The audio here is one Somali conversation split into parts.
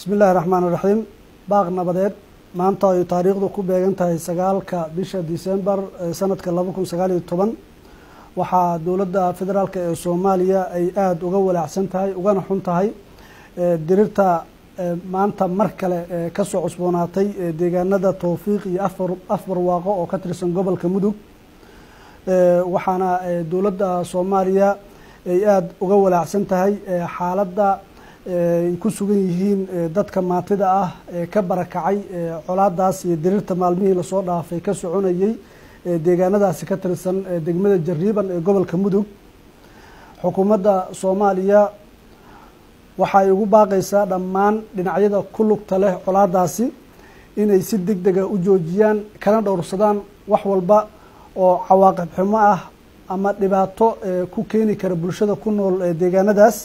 بسم الله الرحمن الرحيم باغ نبدed maanta ay taariikhdu ku beegan tahay 9ka bisha December sanadka 2019 waxa dawladda federaalka ee Soomaaliya ay aad uga walaacsan tahay ugana xun tahay dirirta maanta mar kale ka soo cusboonaatay deegaanada Tawfiiq iyo afar waaqo oo ka tirsan gobolka Mudug waxaana dawladda Soomaaliya ay aad uga walaacsan tahay xaaladda ku sugan yihiin dadka maatida ah ka barakacay colaadaas iyo dirirta maalmihii la soo dhaafay ka soconayay deegaanadaasi ka tirsan degmada Jariiban ee gobolka Mudug xukuumadda Soomaaliya waxay ugu baaqaysaa dhammaan dhinacyada ku lugta leh colaadaasi inay si degdeg ah u joojiyaan kana dhowrsadaan wax walba oo cawaaqib xumo ah ama dhibaato ku keeni kara bulshada ku nool deegaanadaas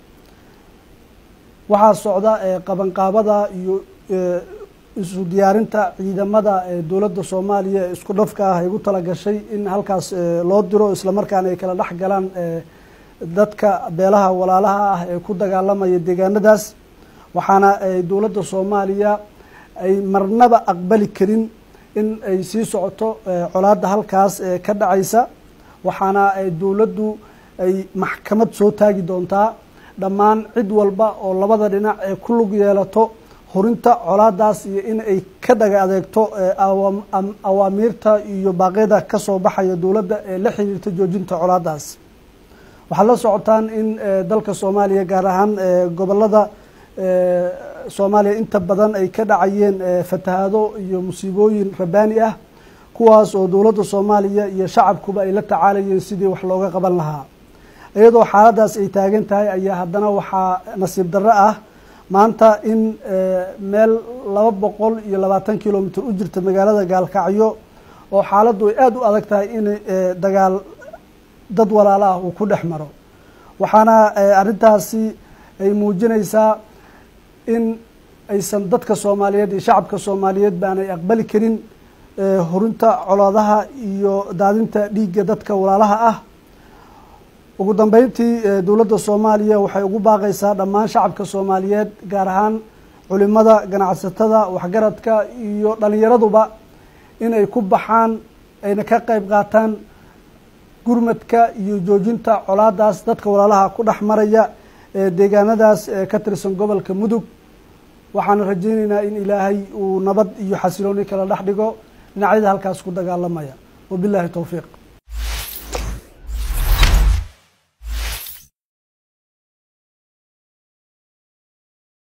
waxaa socda qabanqaabada iyo isu diyaarinta ciidamada dawladda Soomaaliya isku dhafka ah ay ugu tala gashay in halkaas loo diro isla markaana ay kala dhex galaan dadka beelaha walaalaha ah ee ku dagaalamaya deegaanadaas waxaana dawladda Soomaaliya ay marnaba aqbali karin in ay sii socoto colaadda halkaas ka dhacaysa waxaana dawladdu ay maxkamad soo taagi doontaa dhammaan cid walba oo labada dhinac ee ku lug yeelato horinta colaadaas iyo in ay ka dhaga adeegto awaamiirta iyo baaqyada ka soo baxaya dawladda ee la xiriirta joojinta colaadaas waxaa la socotaan in dalka Soomaaliya gaar ahaan gobolada Soomaaliya inta badan ay ka dhacayeen fatahaado iyo musiibooyin rabaani ah kuwaas oo dawladda Soomaaliya iyo shacabkuba ay la tacaalayeen sidii wax looga qaban lahaa iyadoo xaaladaas ay taagan tahay ayaa haddana waxaa nasiib darro ah maanta in meel 220 kilomitir u jirta magaalada Gaalkacyo oo xaaladdu ay aad u adag tahay in dagaal dad walaalo ah uu ku dhex maro waxaana arrintaasi ay muujinaysaa in aysan dadka Soomaaliyeed iyo shacabka Soomaaliyeed baanay aqbali karin horinta colaadaha iyo daadinta dhiigga dadka walaalaha ah ugu dambeyntii dawladda Soomaaliya waxay ugu baaqaysaa dhammaan shacabka Soomaaliyeed gaar ahaan culimada ganacsatada waxgaradka iyo dhalinyaraduba in ay ku baxaan ayna ka qayb qaataan gurmadka iyo joojinta colaadaas dadka walaalaha ku dhex maraya deegaanadaas ka tirsan gobolka Mudug waxaan rajaynaynaa in Ilaahay uu nabad iyo xasilooni kala dhex dhigo dhinacyada halkaas ku dagaalamaya wabillahi tawfiiq